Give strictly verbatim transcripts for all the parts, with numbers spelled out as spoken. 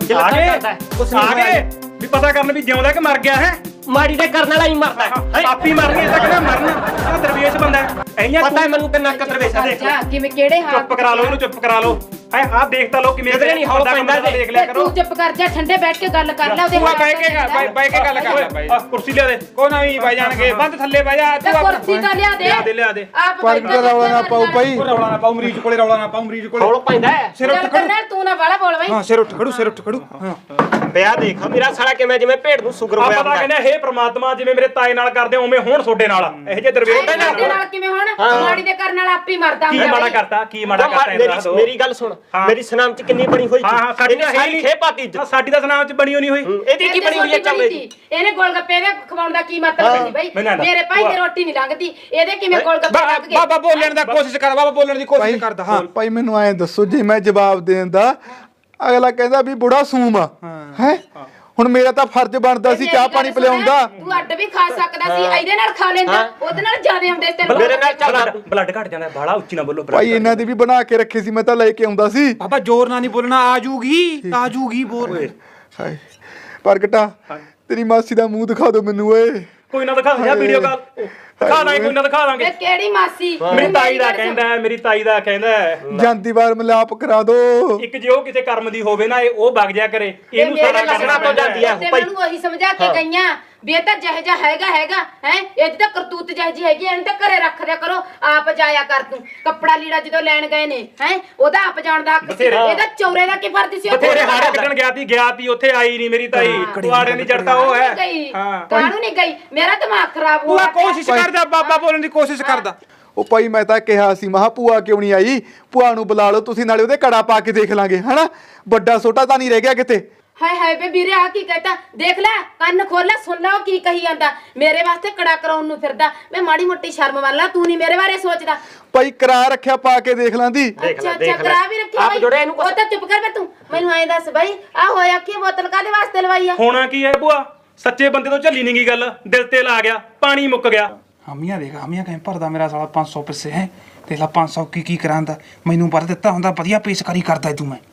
ਜਲੰਧਰ ਕਰਦਾ ਕੁਛ ਆ ਗਏ ਵੀ ਪਤਾ ਕਰਨ ਵੀ ਜਿਉਂਦਾ ਕਿ ਮਰ ਗਿਆ ਹੈ ਮਾੜੀ ਦੇ ਕਰਨ ਵਾਲਾ ਹੀ ਮਰਦਾ ਹੈ ਆਪੀ ਮਰ ਗਿਆ ਤਾਂ ਕਹਿੰਦਾ ਮਰਨਾ ਆ ਦਰਵੇਸ਼ ਬੰਦਾ ਐਂ ਪਤਾ ਹੈ ਮੈਨੂੰ ਕਿੰਨਾ ਕਦਰਵੇਸ਼ ਦੇਖ ਅੱਛਾ ਕਿਵੇਂ ਕਿਹੜੇ ਹਾਲ ਚੁੱਪ ਕਰਾ ਲਓ ਇਹਨੂੰ ਚੁੱਪ ਕਰਾ ਲਓ ਹੈ ਆਹ ਦੇਖ ਤਾਂ ਲੋ ਕਿਵੇਂ ਕਿਧਰੇ ਨਹੀਂ ਹੌਲ ਪੈਂਦਾ ਦੇਖ ਲਿਆ ਕਰੋ ਤੂੰ ਚੁੱਪ ਕਰ ਜਾ ਠੰਡੇ ਬੈਠ ਕੇ ਗੱਲ ਕਰ ਲੈ ਉਹਦੇ ਤੂੰ ਬੈ ਕੇ ਬੈ ਬੈ ਕੇ ਗੱਲ ਕਰ ਲੈ ਬਾਈ ਆ ਕੁਰਸੀ ਲਿਆ ਦੇ ਕੋਈ ਨਾ ਵੀ ਬੈ ਜਾਣਗੇ ਬੰਦ ਥੱਲੇ ਬੈ ਜਾ ਤੇ ਕੁਰਸੀ ਤਾਂ ਲਿਆ ਦੇ ਲਿਆ ਦੇ ਲਿਆ ਦੇ ਆਪ ਪਰ ਰੌਲਾ ਨਾ ਪਾਉ ਭਾਈ ਰੌਲਾ ਨਾ ਪਾਉ ਮਰੀਜ਼ ਕੋਲੇ ਰੌਲਾ ਨਾ ਪਾਉ ਮਰੀਜ਼ ਕੋਲੇ ਹੌਲ ਪੈਂਦਾ ਹੈ ਸਿਰ ਉੱਠ ਖੜੂ ਕਰਨੈਲ ਤੂੰ ਨਾ ਵਾਲਾ ਬੋਲ ਬਈ ਹਾਂ ਸਿਰ ਉੱਠ ਖੜੂ ਸਿਰ ਉੱਠ ਖੜੂ ਹਾਂ ਪਿਆ ਦੇਖ ਮੇਰਾ ਸਾਲਾ ਕਿਵੇਂ ਜਿਵੇਂ ਭੇਡ ਨੂੰ ਸ਼ੂਗਰ ਆ ਹੋਇਆ ਪਤਾ ਕਹਿੰਦਾ ਹੇ ਪ੍ਰਮਾਤਮਾ ਜਿਵੇਂ ਮੇਰੇ ਤਾਏ ਨਾਲ ਕਰਦੇ ਉਵੇਂ ਹੋਣ ਤੁਹਾਡੇ ਨਾਲ ਇਹੋ ਜਿਹੇ ਦਰਵੇਸ਼ ਦੇ ਨਾਲ ਕਿਵੇਂ ਹੋਣ ਮਾੜੀ ਦੇ ਕਰਨ ਨਾਲ ਆਪੇ ਮਰਦਾ ਕੀ ਮਾੜਾ ਕਰਤਾ ਕੀ ਮਾੜਾ ਕਰਤਾ ਇਹ ਦੱਸ ਦਿਓ ਮੇਰੀ ਗੱਲ ਸੁਣ ਮੇਰੀ ਸਨਾਮ ਚ ਕਿੰਨੀ ਬਣੀ ਹੋਈ ਹਾਂ ਹਾਂ ਸਾਡੀ ਤਾਂ ਹੈ ਸਾਰੀ ਖੇ ਪਾਤੀ ਹਾਂ ਸਾਡੀ ਤਾਂ ਸਨਾਮ ਚ ਬਣੀ ਹੋਣੀ ਹੋਈ ਇਹਦੀ ਕੀ ਬਣੀ ਹੋਈ ਹੈ ਚਮੜੇ ਦੀ ਇਹਨੇ ਗੋਲਗੱਪੇ ਦੇ ਖਵਾਉਣ ਦਾ ਕੀ ਮਤਲਬ ਨਹੀਂ ਬਈ ਮੇਰੇ ਭਾਈ ਦੀ ਰੋਟੀ ਨਹੀਂ ਲੰਘਦੀ ਇਹਦੇ ਕਿਵੇਂ ਗੋਲਗੱਪੇ ਲੱਗ ਗਏ ਬਾਬਾ ਬੋਲਣ ਦਾ ਕੋਸ਼ਿਸ਼ ਕਰ ਬਾਬਾ ਬੋਲਣ ਦੀ ਕੋਸ਼ਿਸ਼ ਕਰਦਾ ਹਾਂ ਭਾਈ ਮੈਨੂੰ ਐਂ ਦੱਸੋ ਜੇ ਮੈਂ ਜਵਾਬ ਦੇਣ ਦਾ ਅਗਲਾ ਕਹਿੰਦਾ ਵੀ ਬੁੜਾ ਸੂਮ ਆ ਹੈ ਹੁਣ ਮੇਰਾ ਤਾਂ ਫਰਜ਼ ਬਣਦਾ ਸੀ ਚਾਹ ਪਾਣੀ ਪਿਲਾਉਣ ਦਾ ਤੂੰ ਅੱਡ ਵੀ ਖਾ ਸਕਦਾ ਸੀ ਇਹਦੇ ਨਾਲ ਖਾ ਲੈਂਦਾ ਉਹਦੇ ਨਾਲ ਜ਼ਿਆਦਾ ਆਉਂਦੇ ਤੈਨੂੰ ਮੇਰੇ ਨਾਲ ਚੱਲ ਬਲੱਡ ਘਟ ਜਾਂਦਾ ਬਾਲਾ ਉੱਚੀ ਨਾ ਬੋਲੋ ਭਾਈ ਇਹਨਾਂ ਦੀ ਵੀ ਬਣਾ ਕੇ ਰੱਖੀ ਸੀ ਮੈਂ ਤਾਂ ਲੈ ਕੇ ਆਉਂਦਾ ਸੀ ਬਾਬਾ ਜ਼ੋਰ ਨਾਲ ਨਹੀਂ ਬੋਲਣਾ ਆ ਜੂਗੀ ਆ ਜੂਗੀ ਬੋਲ ਹਾਏ ਪ੍ਰਗਟਾ ਤੇਰੀ ਮਾਸੀ ਦਾ ਮੂੰਹ ਦਿਖਾ ਦਿਓ ਮੈਨੂੰ ਓਏ ਕੋਈ ਨਾ ਦਿਖਾ ਜਾ ਵੀਡੀਓ ਕਾਲ ਦਿਖਾ ਦਾਂਗੇ ਕੋਈ ਨਾ ਦਿਖਾ ਦਾਂਗੇ ਇਹ ਕਿਹੜੀ ਮਾਸੀ ਮੇਰੀ ਤਾਈ ਦਾ ਕਹਿੰਦਾ ਮੇਰੀ ਤਾਈ ਦਾ ਕਹਿੰਦਾ ਜਾਂਦੀ ਵਾਰ ਮਿਲਾਪ ਕਰਾ ਦੋ ਇੱਕ ਜੇ ਉਹ ਕਿਸੇ ਕਰਮ ਦੀ ਹੋਵੇ ਨਾ ਇਹ ਉਹ ਵਗ ਜਾ ਕਰੇ ਇਹਨੂੰ ਸਾਰਾ ਲੱਸਣਾ ਤੋਂ ਜਾਂਦੀ ਹੈ ਤੇ ਮੈਨੂੰ ਉਹੀ ਸਮਝਾ ਕੇ ਗਈਆਂ ਵੀ ਇਹ ਤਾਂ ਜਿਹੇ ਜਿਹਾ ਹੈਗਾ ਹੈਗਾ ਹੈ ਇਹਦੀ ਤਾਂ ਕਰਤੂਤ ਜਿਹੀ ਜਿਹੀ ਹੈਗੀ ਇਹਨੂੰ ਤਾਂ ਘਰੇ ਰੱਖ ਦਿਆ ਕਰੋ ਆਪ ਜਾਇਆ ਕਰ ਤੂੰ ਕੱਪੜਾ ਲੀੜਾ ਜਦੋਂ ਲੈਣ ਗਏ ਨੇ ਹੈ ਉਹਦਾ ਆਪ ਜਾਣ ਦਾ ਹੱਕ ਸੀ ਇਹਦਾ ਚੌਰੇ ਦਾ ਕੀ ਫਰਜ਼ ਸੀ ਬਥੇਰੇ ਹਾੜੇ ਕੱਢਣ ਗਿਆ ਸੀ ਗਿਆ ਸੀ ਉੱਥੇ ਆਈ ਨਹੀਂ ਮੇਰੀ ਤਾਈ ਕੁਆੜਿਆਂ ਦੀ ਜੜਤਾ ਉਹ ਹੈ ਹਾਂ ਕਾਹਨੂੰ ਨਹੀਂ ਗਈ ਮੇਰਾ ਦਿਮਾਗ ਖਰਾਬ ਹੋ ਤੂੰ ਕੋਸ਼ਿਸ਼ ਕਰਦਾ ਬਾਬਾ ਬੋਲਣ ਦੀ ਕੋਸ਼ਿਸ਼ ਕਰਦਾ ਉਹ ਭਾਈ ਮੈਂ ਤਾਂ ਕਿਹਾ ਸੀ ਮਹਾ ਭੂਆ ਕਿਉਂ ਨਹੀਂ ਆਈ ਭੂਆ ਨੂੰ ਬੁਲਾ ਲਓ ਤੁਸੀਂ ਨਾਲੇ ਉਹਦੇ ਕੜਾ ਪਾ ਕੇ ਦੇਖ ਲਾਂਗੇ ਹਨਾ ਵੱਡਾ ਛੋਟਾ ਤਾਂ ਨਹੀਂ ਰਹਿ ਗਿਆ ਕਿਤੇ ਹਾਏ ਹਾਏ ਬੇ ਵੀਰੇ ਆ ਕੀ ਕਹਤਾ ਦੇਖ ਲੈ ਕੰਨ ਖੋਲ ਲੈ ਸੁਣ ਲੈ ਉਹ ਕੀ ਕਹੀ ਜਾਂਦਾ ਮੇਰੇ ਵਾਸਤੇ ਕੜਾ ਕਰਾਉਣ ਨੂੰ ਫਿਰਦਾ ਮੈਂ ਮਾੜੀ ਮੋਟੀ ਸ਼ਰਮ ਮੰਨ ਲਾ ਤੂੰ ਨਹੀਂ ਮੇਰੇ ਬਾਰੇ ਸੋਚਦਾ ਭਾਈ ਕਰਾ ਰੱਖਿਆ ਪਾ ਕੇ ਦੇਖ ਲਾਂਦੀ ਅੱਛਾ ਅੱਛਾ ਕਰਾ ਵੀ ਰੱਖਿਆ ਬਾਈ ਉਹ ਤਾਂ ਚੁੱਪ ਕਰ ਬੇ ਤੂੰ ਮੈਨੂੰ ਐਂ ਦੱਸ ਬਾਈ ਆ ਹੋਇਆ ਕੀ ਬੋਤਲ ਕਾਦੇ ਵਾਸਤੇ ਲਵਾਈ ਆ ਹੋਣਾ ਕੀ ਹੈ ਭੂਆ ਸੱਚੇ ਬੰਦੇ ਤੋਂ ਝੱਲੀ ਨਹੀਂ ਗਈ ਗੱਲ ਦਿਲ ਤੇ ਲਾ ਗਿਆ ਪਾਣੀ ਮੁੱਕ ਗਿਆ ਹਾਮੀਆਂ ਦੇਖ ਹਾਮੀਆਂ ਕਹੀਂ ਭਰਦਾ ਮੇਰਾ ਸਾਲਾ ਪੰਜ ਸੌ ਪੈਸੇ ਹੈ ਦੇਖ ਲਾ ਪੰਜ ਸੌ ਕੀ ਕੀ ਕਰਾਂਦਾ ਮੈਨੂੰ ਪਰ ਦਿੱਤਾ ਹੁੰਦਾ ਵਧੀਆ ਪੇਸ਼ਕਾਰੀ ਕਰਦਾ ਤੂੰ ਮੈਂ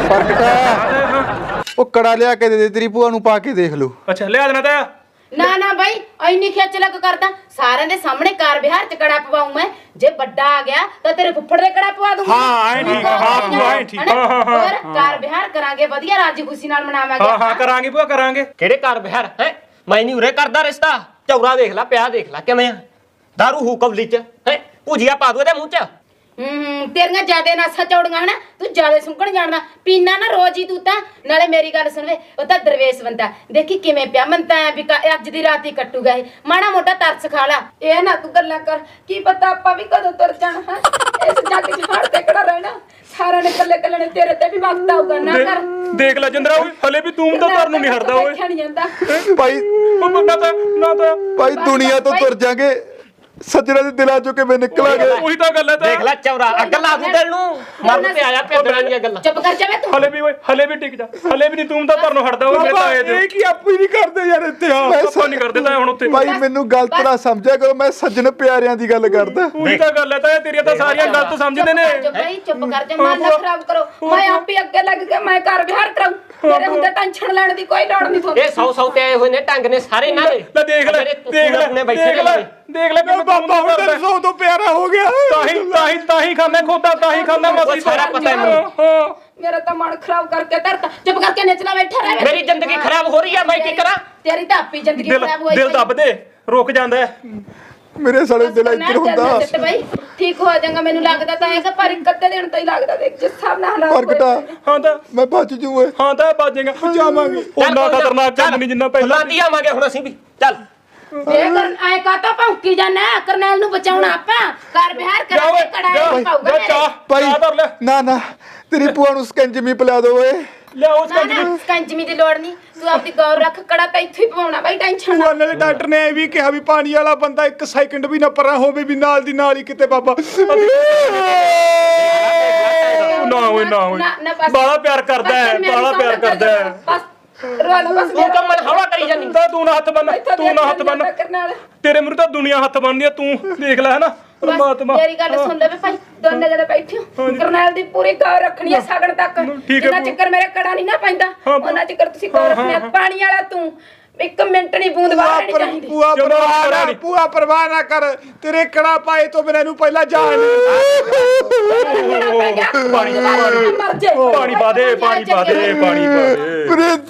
ਪ੍ਰਗਟਾ ਉਹ ਕੜਾ ਲਿਆ ਕੇ ਦੇ ਦੇ ਤੇਰੀ ਭੂਆ ਨੂੰ ਪਾ ਕੇ ਦੇਖ ਲਓ ਅੱਛਾ ਲਿਆ ਦੇਣਾ ਤਾਂ ਨਾ ਨਾ ਬਾਈ ਐਨੀ ਖਿੱਚ ਲੱਗ ਕਰਦਾ ਸਾਰਿਆਂ ਦੇ ਸਾਹਮਣੇ ਕਾਰ ਵਿਹਾਰ ਚ ਕੜਾ ਪਵਾਉਂ ਮੈਂ ਜੇ ਵੱਡਾ ਆ ਗਿਆ ਤਾਂ ਤੇਰੇ ਫੁੱਫੜ ਦੇ ਕੜਾ ਪਵਾ ਦੂੰਗਾ ਹਾਂ ਐ ਠੀਕ ਹਾਂ ਭੂਆ ਐ ਠੀਕ ਹਾਂ ਹਾਂ ਹੋਰ ਕਾਰ ਵਿਹਾਰ ਕਰਾਂਗੇ ਵਧੀਆ ਰਾਜੀ ਖੁਸ਼ੀ ਨਾਲ ਮਨਾਵਾਂਗੇ ਹਾਂ ਹਾਂ ਕਰਾਂਗੇ ਭੂਆ ਕਰਾਂਗੇ ਕਿਹੜੇ ਘਰ ਬਿਹਾਰ ਹੈ ਮੈਂ ਨਹੀਂ ਉਰੇ ਕਰਦਾ ਰਿਸ਼ਤਾ ਚੌਰਾ ਦੇਖ ਲੈ ਪਿਆ ਦੇਖ ਲੈ ਕਿਵੇਂ ਆ ਦਾਰੂ ਹੂ ਕਬਲੀ ਚ ਹੈ ਭੁਜੀਆ ਪਾ ਦੂ ਇਹਦੇ ਮੂੰਹ ਚ ਹੂੰ ਤੇਰੀਆਂ ਜਿਆਦੇ ਨਾਸਾਂ ਚੌੜੀਆਂ ਹਨਾ ਤੂੰ ਜਿਆਦੇ ਸੁੰਕਣ ਜਾਣਦਾ ਪੀਣਾ ਨਾ ਰੋਜ਼ ਹੀ ਤੂੰ ਤਾਂ ਨਾਲੇ ਮੇਰੀ ਗੱਲ ਸੁਣ ਵੇ ਉਹ ਤਾਂ ਦਰਵੇਸ਼ ਬੰਦਾ ਦੇਖੀ ਕਿਵੇਂ ਪਿਆ ਮਨ ਤਾਂ ਵੀ ਅੱਜ ਦੀ ਰਾਤ ਹੀ ਕੱਟੂਗਾ ਇਹ ਮਾੜਾ ਮੋਟਾ ਤਰਸ ਖਾ ਲਾ ਇਹ ਨਾ ਤੂੰ ਗੱਲਾਂ ਕਰ ਕੀ ਪਤਾ ਆਪਾਂ ਵੀ ਕਦੋਂ ਤੁਰ ਜਾਣਾ ਹੈ ਇਸ ਜੱਗ ਚ ਹੜ ਤੇ ਕਿਹੜਾ ਰਹਿਣਾ ਸਾਰਾ ਨੇ ਕੱਲੇ ਕੱਲੇ ਨੇ ਤੇਰੇ ਤੇ ਵੀ ਵਕਤ ਆਊਗਾ ਨਾ ਕਰ ਦੇਖ ਲੈ ਜਿੰਦਰਾ ਓਏ ਹਲੇ ਵੀ ਤੂੰ ਤਾਂ ਤੁਰਨ ਨੂੰ ਨਹੀਂ ਹਟਦਾ ਓਏ ਨਹੀਂ ਜਾਂਦਾ ਭਾਈ ਉਹ ਨਾ ਤਾਂ ਨਾ ਤਾਂ ਭਾਈ ਦੁਨੀਆ ਤੋਂ ਤੁਰ ਜਾਗੇ ਸੱਜਣਾ ਦੇ ਦਿਲਾਂ ਚੋਂ ਕਿਵੇਂ ਨਿਕਲਾਂਗੇ ਉਹੀ ਤਾਂ ਗੱਲ ਹੈ ਤਾਂ ਦੇਖ ਲੈ ਚੌਰਾ ਅੱਗ ਲਾ ਦੂ ਦਿਲ ਨੂੰ ਮਰਨ ਤੇ ਆਇਆ ਭੇਡਰਾਂ ਦੀਆਂ ਗੱਲਾਂ ਚੁੱਪ ਕਰ ਜਾਵੇ ਤੂੰ ਹਲੇ ਵੀ ਓਏ ਹਲੇ ਵੀ ਟਿਕ ਜਾ ਹਲੇ ਵੀ ਨਹੀਂ ਤੂੰ ਤਾਂ ਤੁਰਨ ਹਟਦਾ ਓਏ ਮੇਰੇ ਤਾਏ ਦੇ ਇਹ ਕੀ ਆਪੂ ਹੀ ਨਹੀਂ ਕਰਦੇ ਯਾਰ ਇੱਥੇ ਆ ਆਪਾਂ ਨਹੀਂ ਕਰਦੇ ਤਾਂ ਹੁਣ ਉੱਥੇ ਭਾਈ ਮੈਨੂੰ ਗਲਤ ਨਾ ਸਮਝਿਆ ਕਰੋ ਮੈਂ ਸੱਜਣ ਪਿਆਰਿਆਂ ਦੀ ਗੱਲ ਕਰਦਾ ਉਹੀ ਤਾਂ ਗੱਲ ਹੈ ਤਾਂ ਤੇਰੀਆਂ ਤਾਂ ਸਾਰੀਆਂ ਗਲਤ ਸਮਝਦੇ ਨੇ ਭਾਈ ਚੁੱਪ ਕਰ ਜਾ ਮਨ ਨਾ ਖਰਾਬ ਕਰੋ ਮੈਂ ਆਪੇ ਅੱਗੇ ਲੱਗ ਕੇ ਮੈਂ ਘਰ ਵਿਹਾਰ ਕਰਾਉ ਮੇਰੇ ਹੁੰਦੇ ਟੈਨਸ਼ਨ ਲੈਣ ਦੀ ਕੋਈ ਲੋੜ ਨਹੀਂ ਤੁਹਾਨੂੰ ਇਹ ਸੌ ਸੌ ਤੇ ਆਏ ਹੋਏ ਨੇ ਢੰਗ ਨੇ ਸਾਰੇ ਇਹਨਾਂ ਦੇ ਲੈ ਦੇਖ ਲੈ ਦੇਖ ਲੈ ਨੇ ਬੈਠੇ ਦੇਖ ਲੈ ਨੇ ਦੇਖ ਲੈ ਕਿਵੇਂ ਬਾਬਾ ਹੁਣ ਤੇਰੇ ਸੌ ਤੋਂ ਪਿਆਰਾ ਹੋ ਗਿਆ ਤਾਂ ਹੀ ਤਾਂ ਹੀ ਤਾਂ ਹੀ ਖਾਂਦਾ ਖੋਦਾ ਤਾਂ ਹੀ ਖਾਂਦਾ ਮਸੀ ਸਾਰਾ ਪਤਾ ਹੈ ਮੈਨੂੰ ਹਾਂ ਮੇਰਾ ਤਾਂ ਮਨ ਖਰਾਬ ਕਰਕੇ ਧਰਤਾ ਚੁੱਪ ਕਰਕੇ ਨੱਚਣਾ ਬੈਠਾ ਰਹਿ ਮੇਰੀ ਜ਼ਿੰਦਗੀ ਖਰਾਬ ਹੋ ਰਹੀ ਹੈ ਮੈਂ ਕੀ ਕਰਾਂ ਤੇਰੀ ਤਾਂ ਆਪੀ ਜ਼ਿੰਦਗੀ ਦਿਲ ਖਰਾਬ ਹੋਈ ਦਿਲ ਦੱਬ ਦੇ ਰੁਕ ਜਾਂਦਾ ਹੈ ਮੇਰੇ ਸਾਲੇ ਦਿਲ ਇੱਧਰ ਹੁੰਦਾ ਤੇ ਭਾਈ ਠੀਕ ਹੋ ਜਾਏਗਾ ਮੈਨੂੰ ਲੱਗਦਾ ਤਾਂ ਹੈਗਾ ਪਰ ਇੱਕ ਅੱਧੇ ਦਿਨ ਤੋਂ ਹੀ ਲੱਗਦਾ ਦੇਖ ਜਿਸ ਹਿਸਾਬ ਨਾਲ ਹਾਲਾਤ ਪ੍ਰਗਟਾ ਹਾਂ ਤਾਂ ਮੈਂ ਬਚ ਜੂ ਓਏ ਹਾਂ ਤਾਂ ਬਾਜੇਗਾ ਜਾਵਾਂਗੇ ਉਹਨਾਂ ਖਤਰਨਾਕ ਕੰਮ ਨਹੀਂ ਜਿੰਨਾ ਪਹਿਲਾਂ ਲਾਂਦੀ ਆਵਾਂਗੇ ਹੁਣ ਅਸੀਂ ਵੀ ਚੱਲ ਇਹ ਐ ਕਾਤਾ ਭੌਂਕੀ ਜਾਣਾ ਕਰਨੈਲ ਨੂੰ ਬਚਾਉਣਾ ਆਪਾਂ ਘਰ ਬਿਹਾਰ ਕਰਾਂਗੇ ਕੜਾਈ ਪਾਊਗਾ ਜਾ ਮੇਰੇ ਚਾਹ ਭਾਈ ਚਾਹ ਧਰ ਲੈ ਨਾ ਨਾ ਤੇਰੀ ਭੂਆ ਨੂੰ ਸਕੰਜਮੀ ਪਿਲਾ ਦੋ ਓਏ ਲਿਆ ਉਸ ਨਾ ਨਾ ਕੰਜਮੀ ਦੀ ਲੋੜ ਨਹੀਂ ਤੂੰ ਆਪਣੀ ਗੌਰ ਰੱਖ ਕੜਾ ਤਾਂ ਇੱਥੇ ਹੀ ਪਵਾਉਣਾ ਬਾਈ ਟੈਨਸ਼ਨ ਨਾ ਨਾਲੇ ਡਾਕਟਰ ਨੇ ਇਹ ਵੀ ਕਿਹਾ ਵੀ ਪਾਣੀ ਵਾਲਾ ਬੰਦਾ ਇੱਕ ਸੈਕਿੰਡ ਵੀ ਨਾ ਪਰਾਂ ਹੋਵੇ ਵੀ ਨਾਲ ਦੀ ਨਾਲ ਹੀ ਕਿਤੇ ਬਾਬਾ ਨਾ ਓਏ ਨਾ ਓਏ ਬਾਲਾ ਪਿਆਰ ਕਰਦਾ ਹੈ ਬਾਲਾ ਪਿਆਰ ਕਰਦਾ ਹੈ ਬਸ ਰੋਣਾ ਬਸ ਤੂੰ ਕੰਮ ਮਨ ਹਵਾ ਕਰੀ ਜਾਂਦੀ ਤਾਂ ਤੂੰ ਨਾ ਹੱਥ ਬੰਨ ਤੂੰ ਨਾ ਹੱਥ ਬੰਨ ਤੇਰੇ ਮੂਰੇ ਤਾਂ ਦੁਨੀਆ ਹੱਥ ਬੰਨਦੀ ਆ ਤੂੰ ਦੇਖ ਲੈ ਹਨਾ ਪਰਮਾਤਮਾ ਮੇਰੀ ਗੱਲ ਸੁਣ ਲੈ ਵੇ ਭਾਈ ਦੋਨੇ ਜਣੇ ਬੈਠੇ ਹੋ ਕਰਨੈਲ ਦੀ ਪੂਰੀ ਗੌਰ ਰੱਖਣੀ ਹੈ ਸਗਣ ਤੱਕ ਠੀਕ ਹੈ ਜਿੰਨਾ ਚੱਕਰ ਮੇਰੇ ਕੜਾ ਨਹੀਂ ਨਾ ਪੈਂਦਾ ਉਹਨਾਂ ਚੱਕਰ ਤੁਸੀਂ ਗੌਰ ਰੱਖਣੀ ਹੈ ਪਾਣੀ ਵਾਲਾ ਤੂੰ ਇੱਕ ਮਿੰਟ ਨਹੀਂ ਬੂੰਦ ਬਾਹਰ ਨਹੀਂ ਚਾਹੀਦੀ ਪੂਆ ਪਰਵਾਹ ਨਾ ਪੂਆ ਪਰਵਾਹ ਨਾ ਕਰ ਤੇਰੇ ਕੜਾ ਪਾਏ ਤੋਂ ਬਿਨਾਂ ਨੂੰ ਪਹਿਲਾਂ ਜਾਣ ਪਾਣੀ ਪਾਣੀ ਪਾ ਦੇ ਪਾਣੀ ਪਾ ਦੇ ਪਾਣੀ ਪਾ ਦੇ ਪ੍ਰੀਤ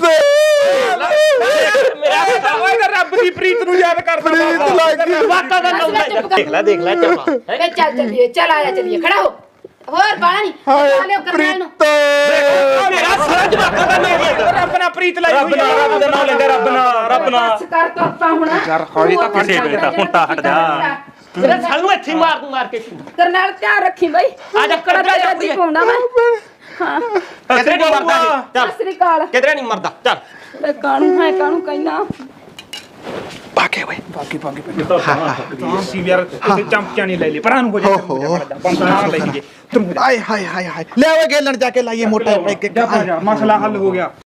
ਮੇਰਾ ਓਏ ਤਾਂ ਰੱਬ ਦੀ ਪ੍ਰੀਤ ਨੂੰ ਯਾਦ ਕਰਦਾ ਪ੍ਰੀਤ ਲੱਗੀ ਵਾਕਾ ਦਾ ਨਾਮ ਦੇਖ ਲੈ ਦੇਖ ਲੈ ਚੌਰਾ ਵੇ ਚੱਲ ਚੱਲੀਏ ਚੱਲ ਆਇਆ ਚੱਲੀਏ ਖੜਾ ਹੋ ਹੋਰ ਬਾਲਾ ਨਹੀਂ ਬੁਲਾ ਲਿਓ ਕਰਨੈਲ ਨੂੰ ਪ੍ਰੀਤ ਮੇਰਾ ਸਾਰਾ ਜਵਾਕਾਂ ਦਾ ਨਾਮ ਹੈ ਰੱਬ ਨਾਲ ਪ੍ਰੀਤ ਲਾਈ ਹੋਈ ਆ ਰੱਬ ਦਾ ਨਾਮ ਲੈਂਦੇ ਰੱਬ ਨਾਲ ਰੱਬ ਨਾਲ ਬਸ ਕਰ ਤੋਪਾ ਹੁਣ ਯਾਰ ਹੌਲੀ ਤਾਂ ਕਿਸੇ ਵੇਲੇ ਤਾਂ ਹੁਣ ਤਾਂ ਹਟ ਜਾ। ਮੇਰਾ ਸਾਨੂੰ ਇੱਥੇ ਹੀ ਮਾਰ ਦੂੰ ਮਾਰ ਕੇ ਕਰਨੈਲ ਧਿਆਨ ਰੱਖੀ ਬਈ ਆ ਜਾ ਕੜਾ ਕਰ ਜਾ ਜੀ ਪਾਉਂਦਾ ਮੈਂ ਹਾਂ ਕਿਧਰੇ ਨਹੀਂ ਮਰਦਾ ਇਹ। ਚੱਲ ਸਤਿ ਸ੍ਰੀ ਅਕਾਲ ਕਿਧਰੇ ਨਹੀਂ ਮਰਦਾ ਚੱਲ ਵੇ ਕਾਣੂ ਹੈ ਕਾਣੂ ਕਹਿਣਾ ਬਾਕੇ ਓਏ ਬਾਕੀ ਬਾਕੀ ਤਾਂ ਸੀ ਯਾਰ ਤੇ ਚਮਚਾ ਨਹੀਂ ਲੈ ਲਈ ਪਰਾਂ ਨੂੰ ਹੋ ਜਾ ਪੰਜ ਨਾ ਲੈ ਲਈਏ ਤੂੰ ਆਏ ਹਾਏ ਹਾਏ ਹਾਏ ਲੈ ਓਏ ਗੇਲਣ ਜਾ ਕੇ ਲਾਈਏ ਮੋਟਾ ਇੱਕ ਇੱਕ ਮਸਲਾ ਹੱਲ ਹੋ ਗਿਆ